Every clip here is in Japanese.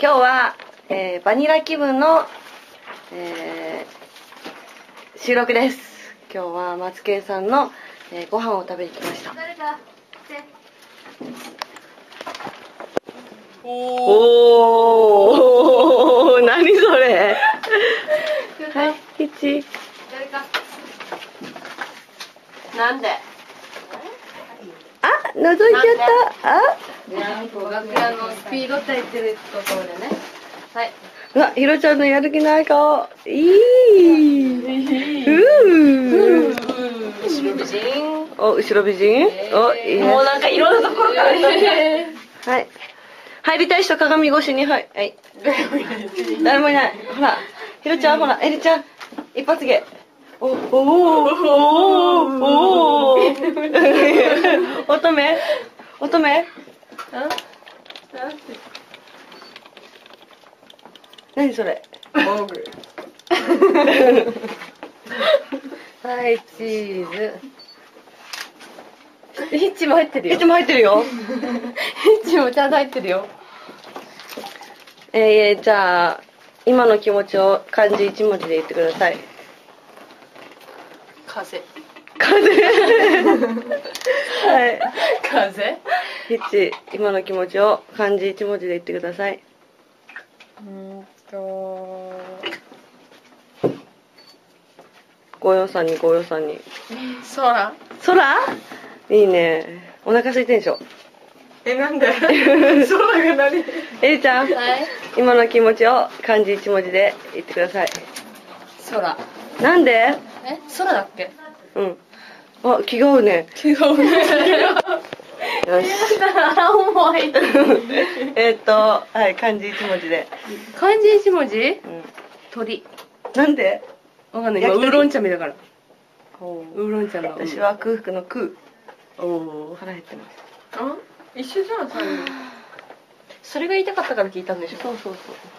今日は、バニラ気分の、収録です。今日はマツケンさんの、ご飯を食べに来ました。誰か来て。おー、何それ。はい、1。誰か。なんで。あ、覗いちゃった。あ、楽屋のスピードって言ってるところでね。はい。うわ、ひろちゃんのやる気ない顔。いい。後ろ美人。お、後ろ美人。お、いいね。もうなんかいろんなところから。はい。入りたい人鏡越しに、はい。はい。誰もいない。ほら、ひろちゃん、ほら、えりちゃん、一発芸。お乙女乙女何それモグはい、チーズ。ヒッチも入ってるよ。ヒッチも入ってるよ。ヒッチもちゃんと入ってるよ。じゃあ今の気持ちを漢字一文字で言ってください。風。はい。風。ヒッチ、今の気持ちを漢字一文字で言ってください。543に543に。空。空？いいね。お腹空いてんでしょ。なんで？空が何？えりちゃん、はい、今の気持ちを漢字一文字で言ってください。空。なんで？空だっけ？うん。あ、気が合うね。気が合うね。よし。重い。はい、漢字一文字で。漢字一文字？うん。鳥。なんで？わかんない。今ウーロン茶目だから。ウーロン茶の。私は空腹の空。おお。腹減ってます。あ？一緒じゃん、最後。それが言いたかったから聞いたんでしょ。そうそう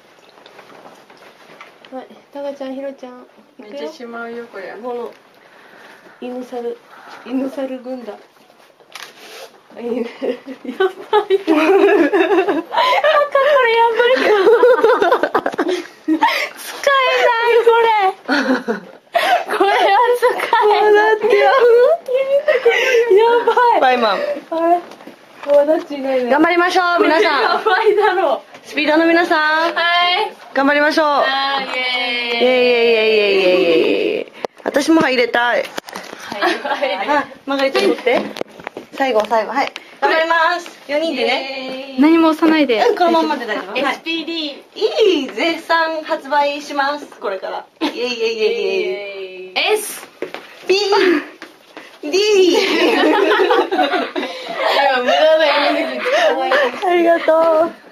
そう。はい、タカちゃん、ヒロちゃん。寝てしまうよ、これ。この犬猿軍団。やばい。これやばい。使えないこれ。これは使えない。だってやばい。バイマン。頑張りましょう皆さん。やばいだろう。スピードの皆さん。はい。頑張りましょう。イエーイ。私も入れたい。はい。マガリちゃん取って。最後はい。頑張ります。4人でね。何も押さないで。このままで大丈夫。SPD いい絶賛発売します。これから。イエイ。S P D ありがとう。